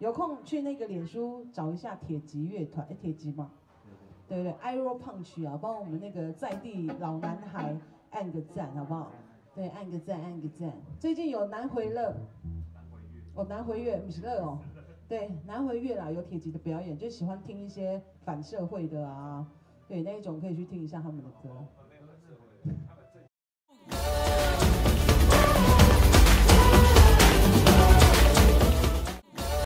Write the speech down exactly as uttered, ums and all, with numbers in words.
有空去那个脸书找一下铁骑乐团，哎，铁骑嘛，对对对 ，Iro Punch 啊，帮我们那个在地老男孩按个赞，好不好？对，按个赞，按个赞。最近有南回乐，哦，南回乐不是乐哦，对，南回乐啦，有铁骑的表演，就喜欢听一些反社会的啊，对那一种可以去听一下他们的歌。